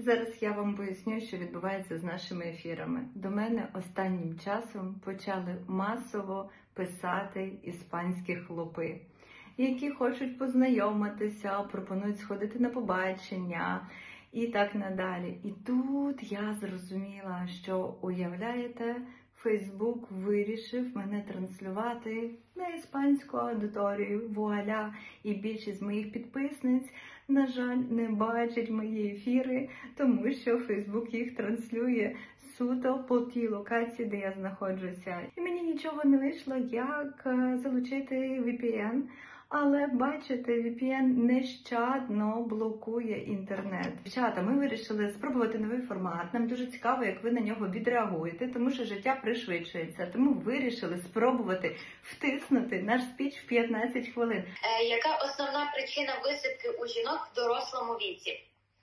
Зараз я вам поясню, що відбувається з нашими ефірами. До мене останнім часом почали масово писати іспанські хлопи, які хочуть познайомитися, пропонують сходити на побачення і так надалі. І тут я зрозуміла, що, уявляєте, Фейсбук вирішив мене транслювати на іспанську аудиторію, вуаля, і більшість моїх підписниць, на жаль, не бачать мої ефіри, тому що Фейсбук їх транслює суто по тій локації, де я знаходжуся. І мені нічого не вийшло, як залучити VPN. Але, бачите, VPN нещадно блокує інтернет. Дівчата, ми вирішили спробувати новий формат. Нам дуже цікаво, як ви на нього відреагуєте, тому що життя пришвидшується. Тому вирішили спробувати втиснути наш спіч в 15 хвилин. Яка основна причина висипки у жінок в дорослому віці?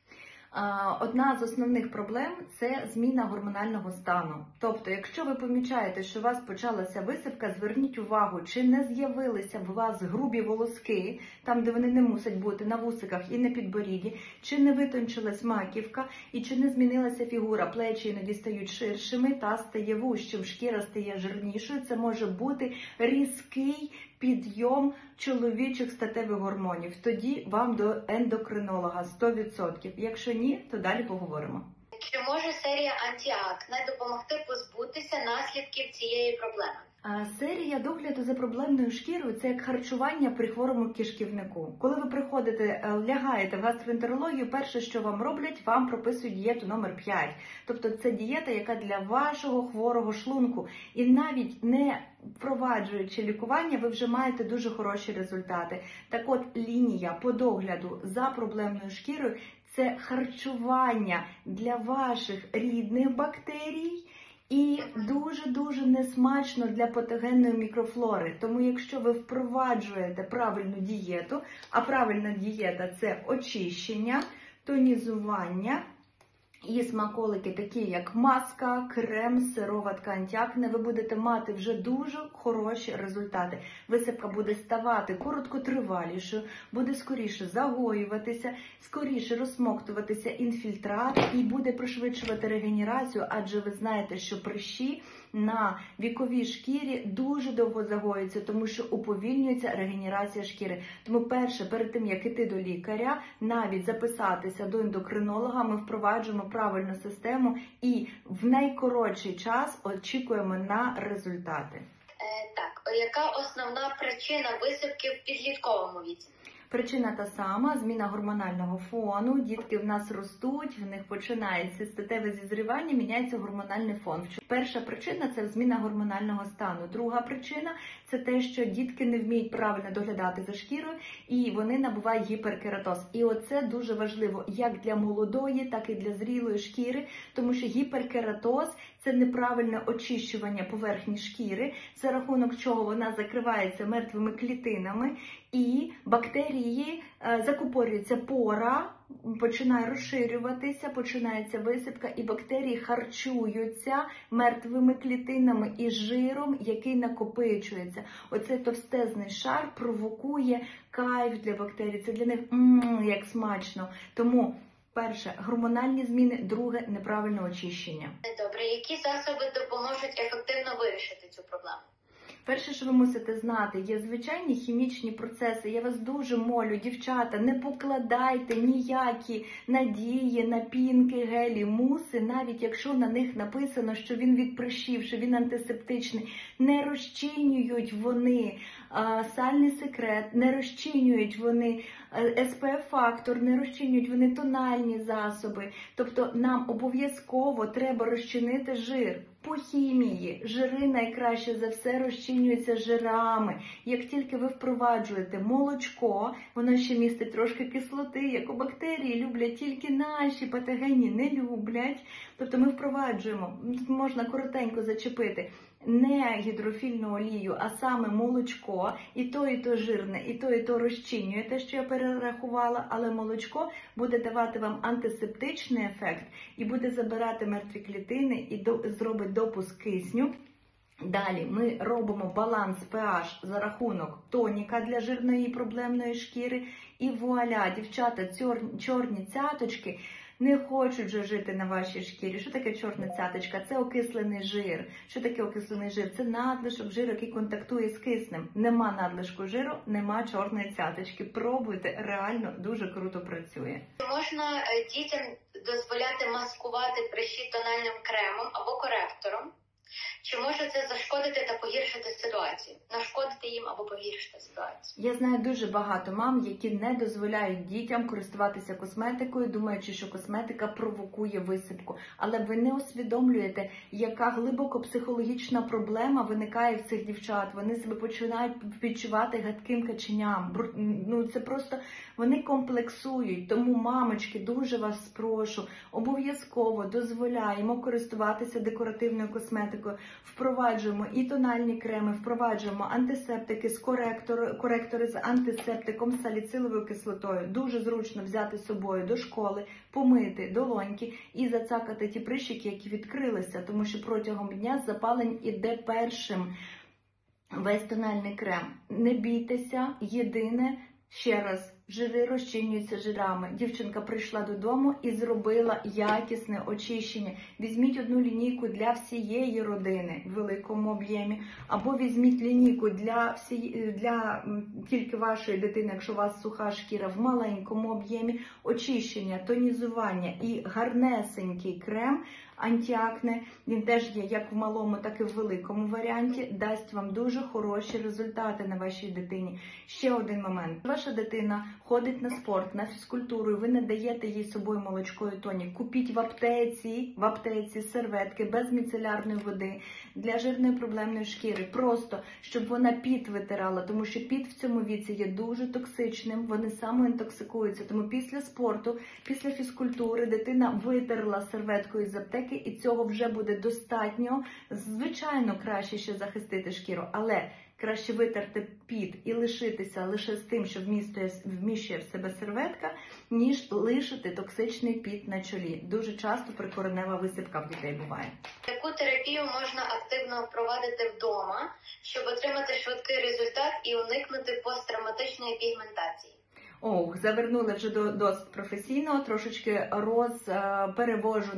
Одна з основних проблем – це зміна гормонального стану. Тобто, якщо ви помічаєте, що у вас почалася висипка, зверніть увагу, чи не з'явилися в вас грубі волоски, там, де вони не мусять бути, на вусиках і на підборідді, чи не витончилась маківка, і чи не змінилася фігура, плечі іноді стають ширшими, таз стає вужчим, шкіра стає жирнішою. Це може бути різкий підйом чоловічих статевих гормонів. Тоді вам до ендокринолога 100%. Якщо ні, то далі поговоримо. Чи може серія антиакне допомогти позбутися наслідків цієї проблеми? Серія догляду за проблемною шкірою – це як харчування при хворому кишківнику. Коли ви приходите, лягаєте в гастроентерологію, перше, що вам роблять, вам прописують дієту номер 5. Тобто це дієта, яка для вашого хворого шлунку. І навіть не впроваджуючи лікування, ви вже маєте дуже хороші результати. Так от, лінія по догляду за проблемною шкірою – це харчування для ваших рідних бактерій, і дуже-дуже несмачно для патогенної мікрофлори. Тому якщо ви впроваджуєте правильну дієту, а правильна дієта – це очищення, тонізування і смаколики такі, як маска, крем, сироватка антиакне, ви будете мати вже дуже хороші результати. Висипка буде ставати короткотривалішою, буде скоріше загоюватися, скоріше розсмоктуватися інфільтрат і буде пришвидшувати регенерацію, адже ви знаєте, що прищі на віковій шкірі дуже довго загоюються, тому що уповільнюється регенерація шкіри. Тому перше, перед тим, як іти до лікаря, навіть записатися до ендокринолога, ми впроваджуємо правильну систему і в найкоротший час очікуємо на результати. Так, яка основна причина висипки в підлітковому віці? Причина та сама – зміна гормонального фону. Дітки в нас ростуть, в них починається статеве зізрівання, міняється гормональний фон. Перша причина – це зміна гормонального стану. Друга причина – це те, що дітки не вміють правильно доглядати за шкірою і вони набувають гіперкератоз. І оце дуже важливо як для молодої, так і для зрілої шкіри, тому що гіперкератоз – це неправильне очищування поверхні шкіри, за рахунок чого вона закривається мертвими клітинами, і бактерії закупорюється пора, починає розширюватися, починається висипка, і бактерії харчуються мертвими клітинами і жиром, який накопичується. Оцей товстезний шар провокує кайф для бактерій. Це для них як смачно. Тому перше – гормональні зміни, друге – неправильне очищення. Добре, які засоби допоможуть ефективно вирішити цю проблему? Перше, що ви мусите знати, є звичайні хімічні процеси. Я вас дуже молю, дівчата, не покладайте ніякі надії на пінки, гелі, муси, навіть якщо на них написано, що він від прищів, що він антисептичний. Не розчинюють вони сальний секрет, не розчинюють вони SPF-фактор, не розчинюють вони тональні засоби. Тобто нам обов'язково треба розчинити жир. По хімії жири найкраще за все розчинюються жирами. Як тільки ви впроваджуєте молочко, воно ще містить трошки кислоти, яку бактерії люблять, тільки наші патогенні не люблять. Тобто ми впроваджуємо, можна коротенько зачепити, не гідрофільну олію, а саме молочко, і то жирне, і то розчинює те, що я перерахувала, але молочко буде давати вам антисептичний ефект і буде забирати мертві клітини і зробить допуск кисню. Далі ми робимо баланс pH за рахунок тоніка для жирної проблемної шкіри. І вуаля, дівчата, чорні цяточки не хочуть вже жити на вашій шкірі. Що таке чорна цяточка? Це окислений жир. Що таке окислений жир? Це надлишок жиру, який контактує з киснем. Нема надлишку жиру, нема чорної цяточки. Пробуйте, реально дуже круто працює. Можна дітям дозволяти маскувати прищі тональним кремом або коректором? Чи може це зашкодити та погіршити ситуацію? Нашкодити їм або погіршити ситуацію? Я знаю дуже багато мам, які не дозволяють дітям користуватися косметикою, думаючи, що косметика провокує висипку. Але ви не усвідомлюєте, яка глибоко психологічна проблема виникає в цих дівчат. Вони себе починають відчувати гадким каченям. Ну, це просто вони комплексують. Тому, мамочки, дуже вас прошу, обов'язково дозволяємо користуватися декоративною косметикою. Впроваджуємо і тональні креми, впроваджуємо антисептики з коректори з антисептиком, з саліциловою кислотою. Дуже зручно взяти з собою до школи, помити долоньки і зацакати ті прищики, які відкрилися, тому що протягом дня з запалень іде першим весь тональний крем. Не бійтеся, єдине, ще раз, жири розчинюються жирами. Дівчинка прийшла додому і зробила якісне очищення. Візьміть одну лінійку для всієї родини в великому об'ємі, або візьміть лінійку для тільки вашої дитини, якщо у вас суха шкіра, в маленькому об'ємі, очищення, тонізування і гарнесенький крем антиакне, він теж є як в малому, так і в великому варіанті, дасть вам дуже хороші результати на вашій дитині. Ще один момент. Ваша дитина ходить на спорт, на фізкультуру, і ви не даєте їй з собою молочко і тонік. Купіть в аптеці серветки без міцелярної води для жирної проблемної шкіри. Просто, щоб вона піт витирала, тому що піт в цьому віці є дуже токсичним, вони самоінтоксикуються. Тому після спорту, після фізкультури дитина витерла серветкою з аптеки, і цього вже буде достатньо. Звичайно, краще ще захистити шкіру, але краще витерти піт і лишитися лише з тим, що вміщує в себе серветка, ніж лишити токсичний піт на чолі. Дуже часто прикоренева висипка в дітей буває. Яку терапію можна активно впровадити вдома, щоб отримати швидкий результат і уникнути посттравматичної пігментації? Завернули вже до досить професійного, трошечки перевожу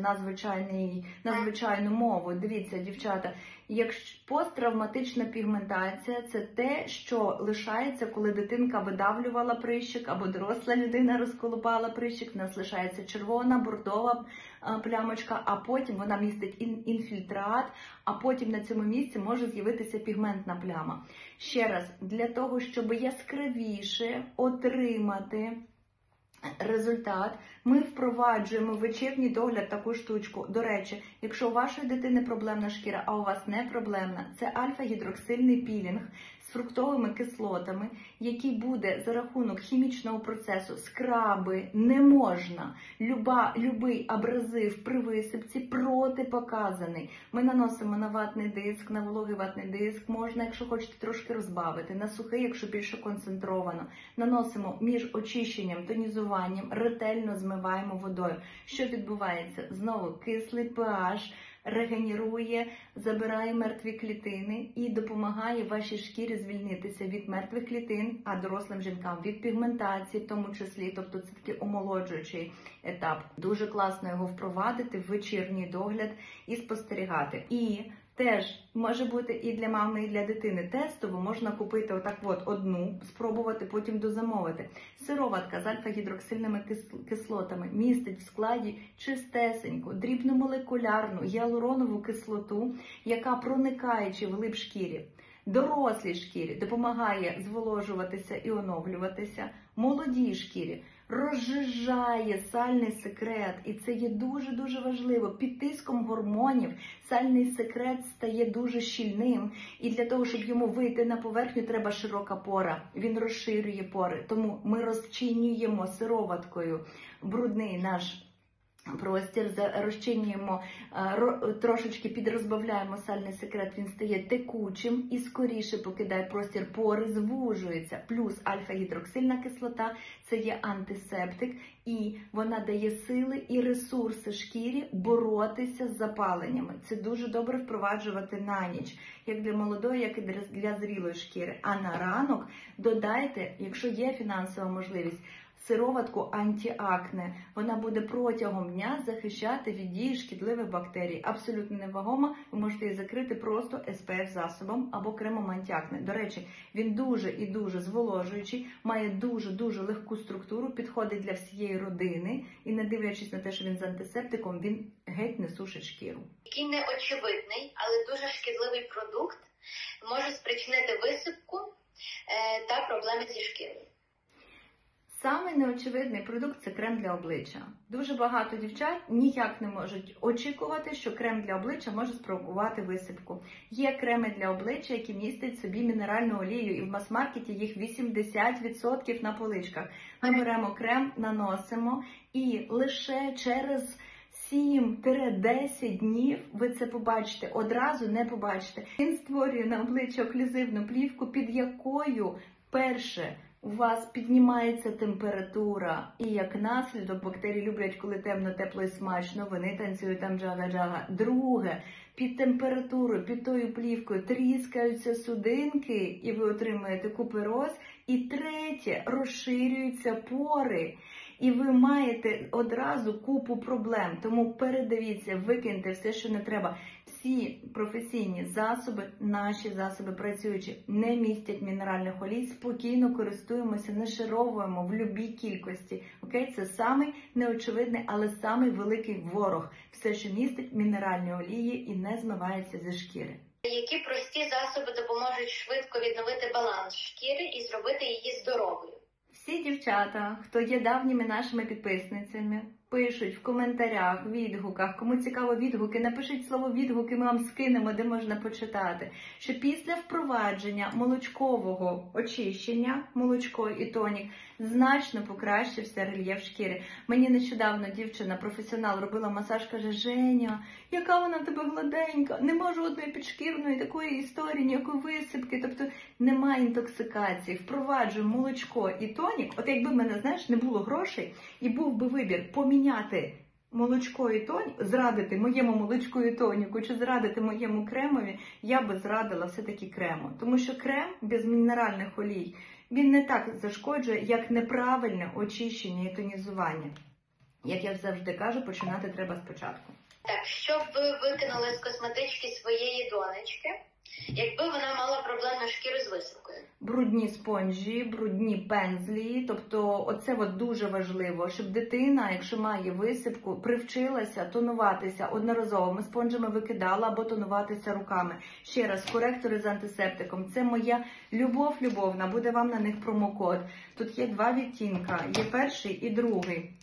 на звичайну мову. Дивіться, дівчата, якщо посттравматична пігментація – це те, що лишається, коли дитинка видавлювала прищик, або доросла людина розколупала прищик, в нас лишається червона, бордова плямочка, а потім вона містить інфільтрат, а потім на цьому місці може з'явитися пігментна пляма. Ще раз, для того, щоб яскравіше отримати результат, ми впроваджуємо вечірній догляд таку штучку. До речі, якщо у вашої дитини проблемна шкіра, а у вас не проблемна, це альфа-гідроксильний пілінг з фруктовими кислотами, який буде за рахунок хімічного процесу, скраби не можна. Любий абразив при висипці протипоказаний. Ми наносимо на ватний диск, на вологий ватний диск, можна, якщо хочете, трошки розбавити, на сухий, якщо більше концентровано. Наносимо між очищенням, тонізуванням, ретельно змиваємо водою. Що відбувається? Знову кислий pH регенерує, забирає мертві клітини і допомагає вашій шкірі звільнитися від мертвих клітин, а дорослим жінкам від пігментації в тому числі, тобто це такий омолоджуючий етап. Дуже класно його впровадити в вечірній догляд і спостерігати. І теж може бути і для мами, і для дитини тестово, можна купити одну, спробувати, потім дозамовити. Сироватка з альфа-гідроксильними кислотами містить в складі чистесеньку, дрібномолекулярну гіалуронову кислоту, яка, проникаючи вглиб шкірі, дорослій шкірі, допомагає зволожуватися і оновлюватися, молодій шкірі розжижає сальний секрет, і це є дуже-дуже важливо. Під тиском гормонів сальний секрет стає дуже щільним, і для того, щоб йому вийти на поверхню, треба широка пора. Він розширює пори, тому ми розчинюємо сироваткою брудний наш простір, розчинюємо, трошечки підрозбавляємо сальний секрет, він стає текучим і скоріше покидає простір, пори звужуються. Плюс альфа-гідроксильна кислота – це є антисептик, і вона дає сили і ресурси шкірі боротися з запаленнями. Це дуже добре впроваджувати на ніч, як для молодої, як і для зрілої шкіри. А на ранок додайте, якщо є фінансова можливість, сироватку антиакне. Вона буде протягом дня захищати від дії шкідливих бактерій. Абсолютно невагома, ви можете її закрити просто SPF-засобом або кремом антиакне. До речі, він дуже і дуже зволожуючий, має дуже-дуже легку структуру, підходить для всієї родини. І не дивлячись на те, що він з антисептиком, він геть не сушить шкіру. Який неочевидний, але дуже шкідливий продукт може спричинити висипку та проблеми зі шкірою. Самий неочевидний продукт – це крем для обличчя. Дуже багато дівчат ніяк не можуть очікувати, що крем для обличчя може спровокувати висипку. Є креми для обличчя, які містять в собі мінеральну олію, і в мас-маркеті їх 80% на поличках. Ми беремо крем, наносимо, і лише через 7-10 днів ви це побачите, одразу не побачите. Він створює на обличчя оклюзивну плівку, під якою перше у вас піднімається температура, і як наслідок бактерії люблять, коли темно, тепло і смачно, вони танцюють там джага-джага. Друге, під температурою, під тою плівкою тріскаються судинки, і ви отримуєте купероз. І третє, розширюються пори. І ви маєте одразу купу проблем. Тому передивіться, викиньте все, що не треба. Всі професійні засоби, наші засоби працюючі, не містять мінеральних олій. Спокійно користуємося, нашаровуємо в будь-якій кількості. Окей? Це самий неочевидний, але самий великий ворог. Все, що містить мінеральні олії і не змивається зі шкіри. Які прості засоби допоможуть швидко відновити баланс шкіри і зробити її здоровою? Всі дівчата, хто є давніми нашими підписницями, пишуть в коментарях, відгуках, кому цікаво відгуки, напишіть слово відгуки, ми вам скинемо, де можна почитати, що після впровадження молочкового очищення, молочко і тонік, значно покращився рельєф шкіри. Мені нещодавно дівчина, професіонал, робила масаж, каже: Женя, яка вона в тебе гладенька, нема жодної підшкірної такої історії, ніякої висипки, тобто немає інтоксикації, впроваджую молочко і тонік. От якби в мене, знаєш, не було грошей і був би вибір поміняти молочко і тонік, зрадити моєму молочку і тоніку чи зрадити моєму кремові, я би зрадила все-таки крему. Тому що крем без мінеральних олій, він не так зашкоджує, як неправильне очищення і тонізування. Як я завжди кажу, починати треба спочатку. Так, що б ви викинули з косметички своєї донечки, якби вона мала проблемну шкіру з висипкою? Брудні спонжі, брудні пензлі, тобто оце от дуже важливо, щоб дитина, якщо має висипку, привчилася тонуватися одноразовими спонжами, викидала або тонуватися руками. Ще раз, коректори з антисептиком. Це моя любов любовна, буде вам на них промокод. Тут є два відтінка, є перший і другий.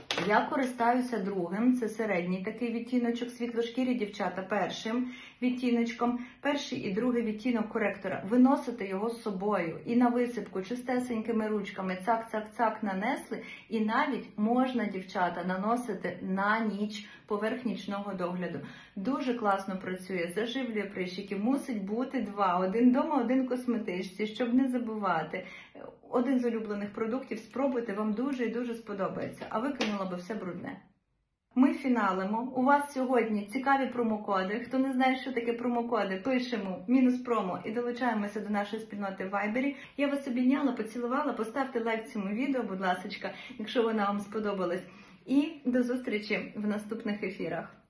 Я користаюся другим, це середній такий відтіночок, світлошкірі дівчата першим відтіночком. Перший і другий відтінок коректора. Виносите його з собою і на висипку чистесенькими ручками цак-цак-цак нанесли. І навіть можна, дівчата, наносити на ніч поверх нічного догляду. Дуже класно працює, заживлює прищики. Мусить бути два. Один вдома, один в косметичці, щоб не забувати. Один з улюблених продуктів, спробуйте, вам дуже і дуже сподобається. А викинула би все брудне. Ми фіналимо. У вас сьогодні цікаві промокоди. Хто не знає, що таке промокоди, пишемо мінус промо і долучаємося до нашої спільноти в Вайбері. Я вас обійняла, поцілувала, поставте лайк цьому відео, будь ласка, якщо воно вам сподобалось. І до зустрічі в наступних ефірах.